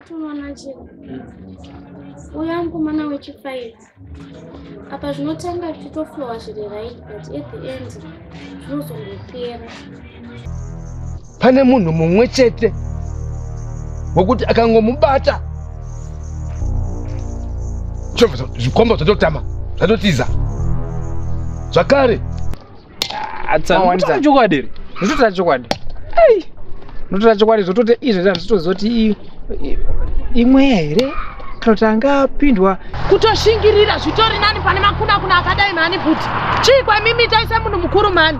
tunaona chini. Uyangu mana wechifaiti. Apa zvinotanga tichitoflowa zviri right, but at the end zvinozongopera. Pane munhu mumwe chete wokuti akangomubata zvikombo zvototama zvatotiza zvakare. Atsanwa chokwadi. Ndotota chokwadi. Ai. Ndotota chokwadi zvotote izvo zvitozoti imwe here kana tanga pindwa kutoshingirira zvitori nani pane makuna kuna akadai mani kuti chikwa mimi taisa munhu mukuru mani.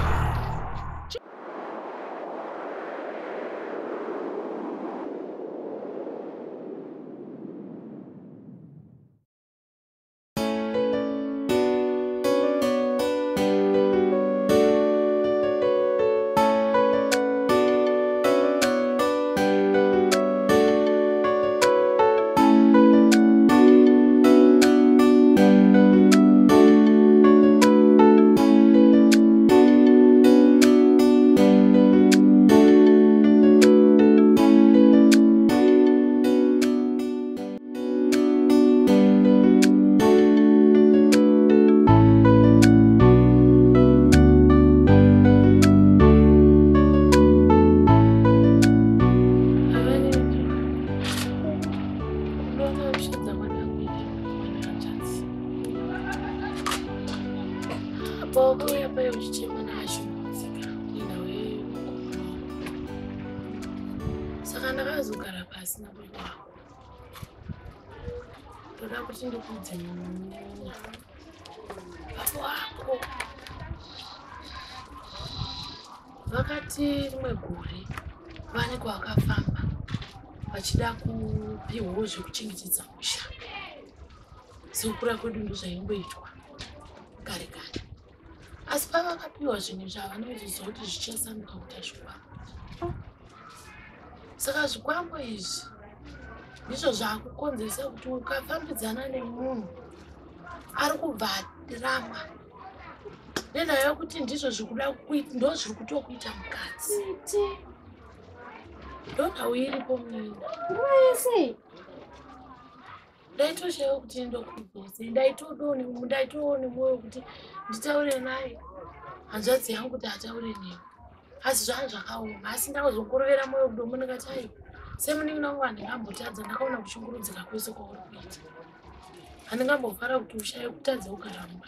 Saka ndakazogara pasi naBaba. Ndoda kuti ndikudze baba wako. Vakati rimwe gore vane kwavakafamba vachida kupiwawo zvekuchengetedza musha. Sekukura kwedu ndozvaimboitwa kare kare. Asi pavakapiwa zvinhu zvavanoziva kuti zvichasanduka kuita zvikwambo. Saka zvikwambo izvi ndizvo zvakukonzeresa kuti ukafambidzana nemunhu ari kubva atirama nenhaya yokuti ndizvo zvikuda kuita, ndo zviri kutokuita mukadzi. Ndonhau iripo munini. Wese. Ndaitoshayiwa kuti ndokubvunza. Ndaitodawo nemwoyo kuti nditaure naye. Hanzvadzi yangu kuti ataure newe. Asi zvangu zvakaoma. Asi ndakazongorovera mwoyo kudomo ndikati aiwa. Semuningi wangu handingambotadza, ndakaona kushungurudzika kwese kwauri kuita. Handingambofara kuti ushaye kutadza ukaramba.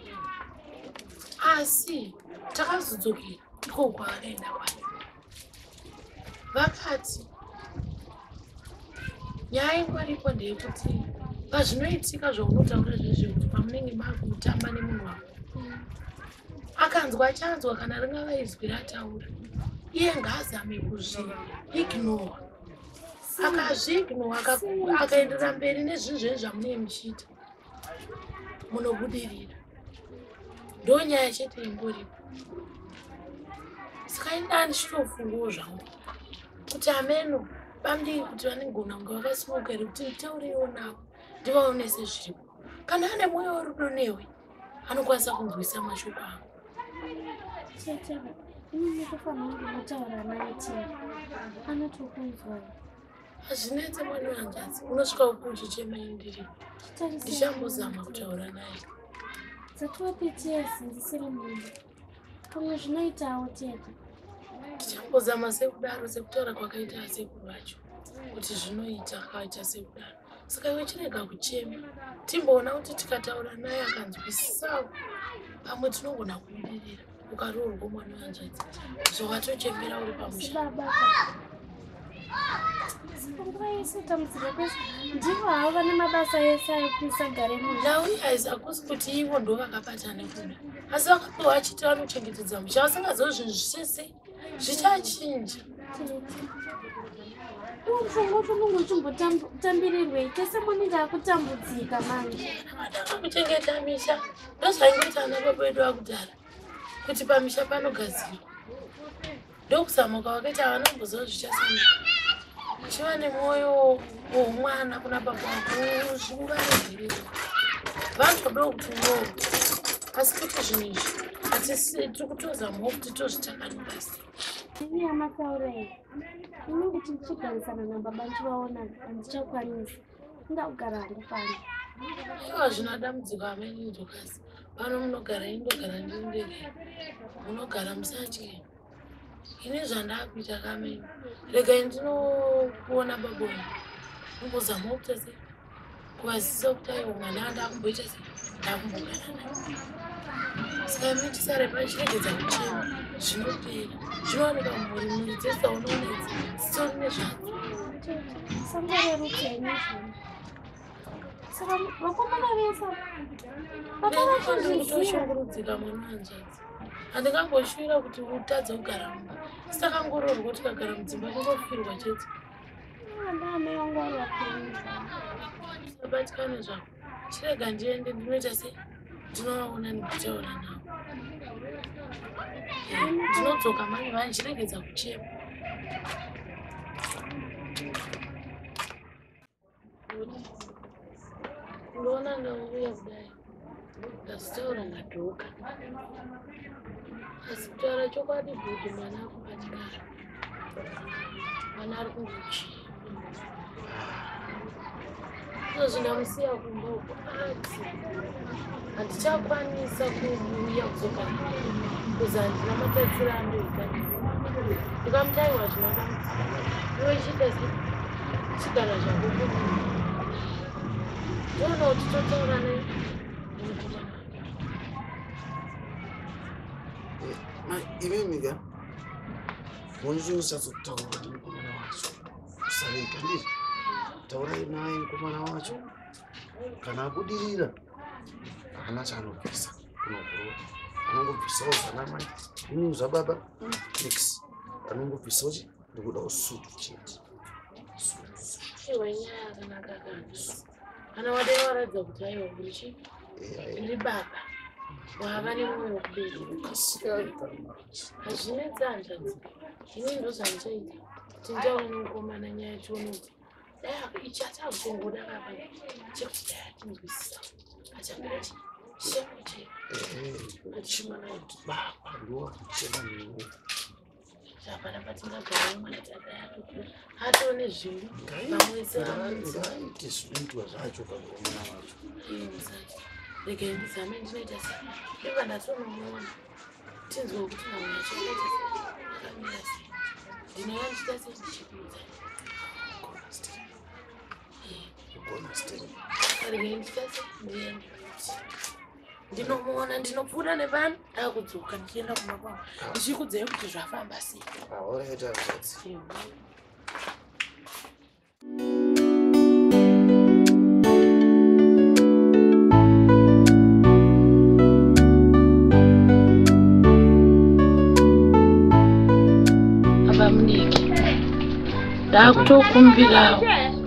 Asi takazodzokera ndiko kwavakaenda kwayo. Vakati nyaya ingoripo ndeyekuti pazvinoitika zvaunotaura zvezvo kuti pamunenge makutamba nemunhu wako akanzwa chanzwa kana ringava izwi rataura, iye ngaazame kuzviignora. Akazviignora akaenderera mberi nezvinhu zvenyu zvamunenge muchiita, munobudirira. Ndonyaya chete ingoripo. Saka ina ndichitofungawo zvangu kuti ameno bamdii kuti vanogona kunge vakasimuka here kuti nditaurewo navo ndivaonese zviripo. Kana ane mwoyo werudo newe anokwanisa kunzwisa mashoko angu. Tete, ini kufanira kutaura naye chete. Anotokunzwa. Hazvinetse mwana wanjadzi, unosvika uko uchichema indiri. Ndichambozama kutaura naye. Dzatopetiya sinzisiri munhu. Pamwe zvinoitawo tete. Ndichambozama sekudaro sekutaura kwakaita sekuru vacho. Kuti zvinoita akaita sekudaro. Saka iwe chirega kuchema. Timboona kuti tikataura naye akanzwisisawo. Pamwe tinogona kubudirira. Ukaroorwa mwana wanjadzi. Zvowatochemera uri pamusha. Ndivo havo vane mabasa ese ayekuisa gare munhu. Nhau iye hakusi kuti ivo ndo vakapata nekuda. Asi vakapiwa achiti vanochengetedza musha. Vasingazivi zvinhu zvese zvichachinja. Uchimbotambirirwei tese munenge akutambudzika manje. Madaka kuchengeta misha ndozvaingoita ana baba vedu vakudhara kuti pamisha panogadzirwa. Ndokusama kwavakaita vanomboziva zvichasanduka. Chiva nemwoyo womwana kuna baba vako zvingaregerera. Vantodawo kuti unowo. Asi kuti zvinhu izvi hatisi tiri kutozamawo kuti tozvitakanira sei. Ini amataurei. Ini kuti ndichigarisana nababa ndichivaona handichakwanisi. Ndakugara handifani. Iwa zvinodambudzika ameni ndokasi. Pano munogara indogara ndiri ndege. Munogara musatye. Ini zvandakuita kameni. Regai ndinokuona baba wangu. Ndingozama kuita sei. Kuvazisa kuti aiwa mwana ndakumboita sei. Ndakumbogara naye. Saka imi tisare pachiregedza kuchema. Zvinopera. Zvinowanika mumhuri dzese unoona idzi. Dzitori nezvadzo. Sambarerukei nezvino. Saka vakomana vese ndinotoshungurudzika mwana wanjadzi. Handingamboshuvira kuti utadze kugara mumba. Saka ngororwa kuti kagara mudzimba ndingofirwa chete. Ndame wangu wakapenza. Sabatikane zvako. Chirega ndiende ndinoita sei? Ndinovaona ndikutaura navo. Ndinodzoka mani vandichiregedza kuchema. Ndinoona ndauya kudai. Ndazitaura nadhoka. Asi kutaura chokwadi bhudhi mwana akupatikana. Mwana ari kungochema. Zvinamusiya kumboko ati handichakwanisa kuuya kudzoka kuza handina matatsira andoita. Ndikamutaiwa zvinodamutsika. Iwe chiita sei? Chigara zvako kuti. Ndinoona kuti totaura naye. Imemika munozosatsotaura kuti mukomana wacho usaita ndizvo. Taurai naye mukomana wacho kana akudirira haana chaanobvisa kunogorora. Anongobvisawo zvanamai inini zvababa nix anongobvisawo chi ndikudawo sutu chete. Iwe nyaya yakanaka kana. Kana wadai waratidza kuti aiwa uri uri baba. Wava nemwoyo wekubereka. Hazvinetsi hanzvadzi. Ini ndozvandichaita. Kuti nditaure nemukomana nyaya yachiona kuti dai ichatakutongoda kapa chekuti dai atinzwisisa. Achangoti shemo chete. Achimana kuti baba ndowakuchema newe. Zvapana patingagara mwana tata yake. Hatoone zvinhu. Vamwese ngaite zvinoitwa zvacho pamukomana wacho. Regai ndizame ndinoita sei. Ndibva ndatonomuona. Tinzwe kuti nawe chinoita sei. Akamira sei. Ndinova ndichita sei ndichikuudza. Regai ndichita sei ndiende. Ndinomuona ndinopfuura nevanhu ndakudzoka ndichienda kumba kwangu. Ndichikuudzai kuti zvafamba sei. Alright, alright. Ndakutokumbirawo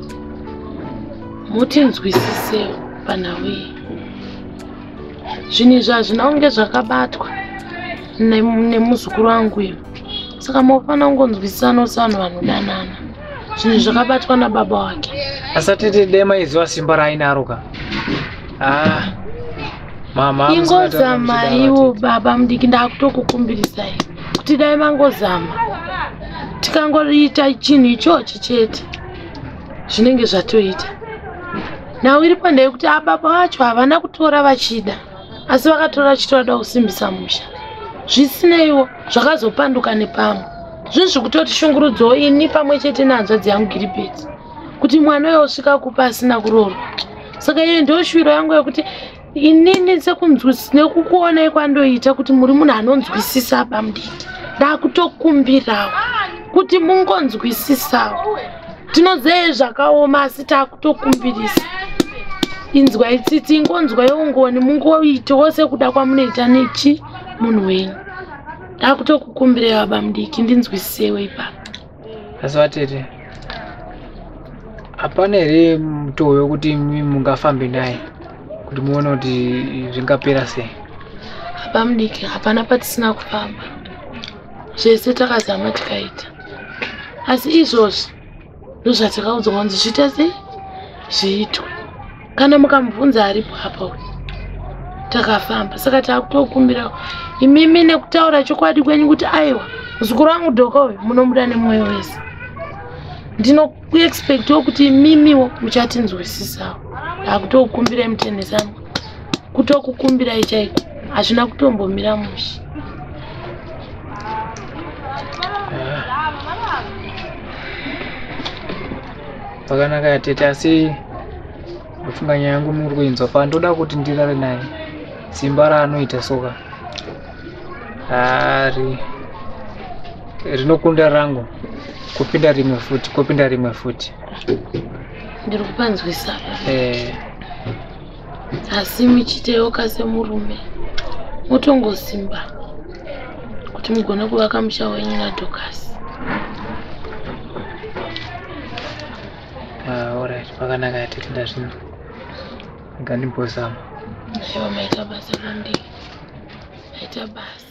mutinzwisisewo panhauye. Zvinhu izvi hazvina kunge zvakabatwa nemuzukuru wangu uyu. Saka munofanira kungonzwisisanawo sevanhu vanodanana. Zvinhu zvakabatwa nababa wake. Asatete dema iziva simba rainaruka. Mama ingozama iwo baba mudiki ndakutokukumbirisai kuti dai mangozama. Tikangoriita chinhu ichochi chete zvinenge zvatoita. Nawo iripo ndeyekuti ababa vacho havana kutora vachida, asi vakatora vachitoda kusimbisa musha. Zvisineiwo zvakazopanduka nepamwe. Zvinhu zvekutoti shungurudzawo ini pamwe chete nehanzvadzi yangu Gilbert kuti mwana uyo usvika kupa asina kuroorwa. Saka iyo ndiyo shwiro yangu yokuti inini sekunzwisisa nekukuonai kwandoita kuti muri munhu anonzwisisa pamudiki. Ndakutokumbirawo kuti mungonzwisisawo. Tinoziva zvakaoma asi takutokumbirisa. Inzwai tsitsi, ingonzwai ungoni, mungoitawo sekuda kwamunoita nechi munhu wenyu. Ndakutokukumbirai baba mudiki ndinzwisisewo ipapo. Asi vatete, hapana here mutoo wekuti mungafambe naye kuti muone kuti zvingapera sei? Baba mudiki, hapana patisina kufamba. Zvese takazama tikaita. Asi izvozvi ndozvatakaudzwa kunzi zviita sei zviitwe. Kana mukamubvunza aripo apa takafamba. Saka takutokumbira imimi nekutaura chokwadi kwenyu kuti aiwa Muzukuru wangu Dhokowe munomuda nemwoyo wese. Ndinokuexpectawo kuti mimiwo muchatinzwisisawo. Akutokukumbira mutendesi wangu. Kutokukumbirai chaiko. Hazvina kutombomira mushe. Pakanaka atete asi mupfunganya yangu muri kuinzwa pa ndoda kuti ndirare naye. Simba raanoita soka. Rinokunda rangu kupinda rimwe futi. Ndiri kupanzwisa. Asi muchiteyoka semurume mutongosimba kuti mugone kuvaka musha wenyu naDhokasi. Alright, pakanaka atete ndazvino. Ngandimbozama. Aiwa maita basa kwandiri. Maita basa.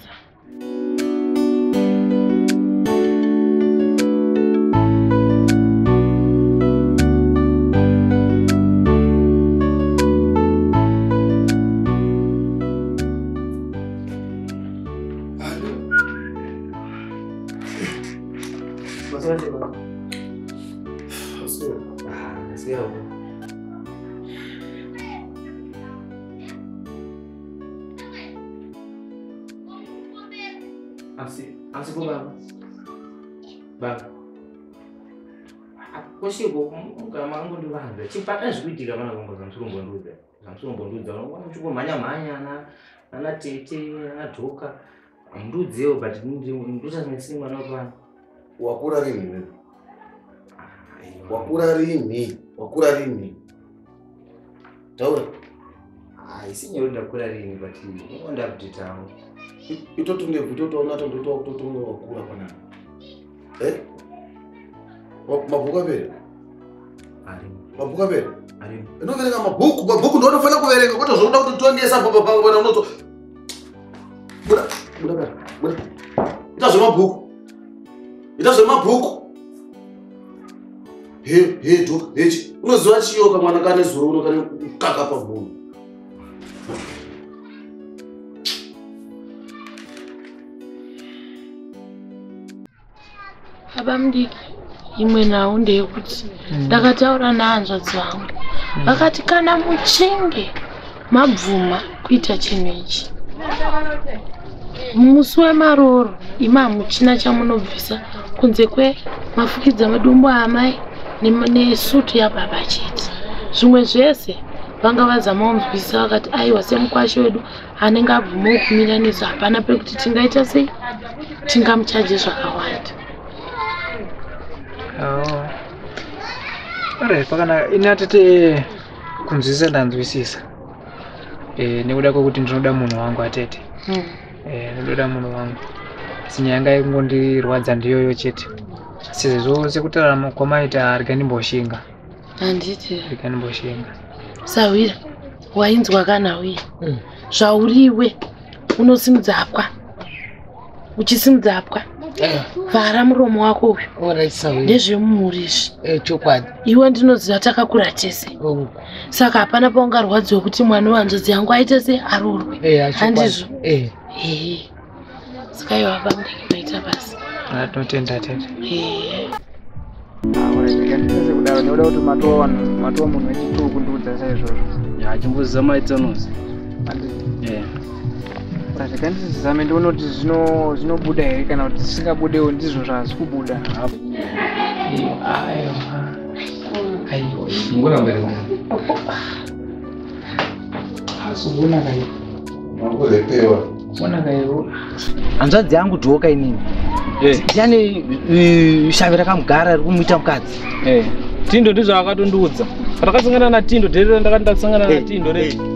Baba. Kosiko ngama ngo ndivanga. Chipata zvikuitika mana kombo zamsurumbo ndudza. Unoona chuko manya na tete na Dhoka. Ndudzeo but nducha nesimwa nopana. Wakura rini? Wakura rini? Taura. Isinyoro ndakura rini but ngonda update angu. Itoto ona toto wakura pana. Mabhuku apera? Mabhuku apera? Inoverenga mabhuku ndonofanira kuverenga kwete zvokuda kuti tongesa pangu pana unoto. Buda. Ita zvemabhuku. Dhoka, hechi. Unoziva chiyoka mwana kane zuro unokane kukaka pamunhu. Baba mudiki, imwe nhau ndeyekuti ndakataura nehanzvadzi vangu. Vakati kana muchinge mabvuma kuita chinhu ichi, musi wemaroro hamuchina chamunobvisa kunze kwemafukidza madumbu amai nesutu yababa chete. Zvimwe zvese vanga vazama kunzwisisa vakati aiwa semukwasha wedu anenge abvumawo kumira nesu hapana pekuti tingaita sei tingamuchaje zvakawanda. Alright, pakanaka ini atete kunzwisisa ndanzwisisa. Nekuda kwekuti ndinoda munhu wangu atete. Ndoda munhu wangu. Sinyanga ingondirwadza ndiyoyo chete. Sezvo sekutarama kwamaita rikandimboshinga. Handiti. Rikandimboshinga. Sawira, wainzwa kana uye. Zvauriwe unosimudza apwa. Uchisimudza apwa. Vhara muromo wako uyu. Ndezvemumhuri izvi. Chokwadi. Iwe ndinoziva takakura tese. Saka hapana paungarwadziwa kuti mwana wanzvadzi yangu aite se arorwe. Handizvo. Saka iwe baba mudiki maita basa. Tinotenda tete. Ndikandisese kudaro ndoda kuti matowa munhu wechituu kundiudza saizvozvo. Chimbozama itsanozi. Ndikandisesame ndiona kuti zvinobuda here kana kuti zvisingabudewo ndizvo zvazvi kubuda. Aiwa. Ngoramba ere. Asubona kai. Makurepewa. Bona kai. Hanzvadzi yangu Dhoka inini. Ndiani shavi rakamugara rikumuita mukadzi. Tindo ndizvo akatondiudza. Patakasangana naTindo, ndakasangana naTindo.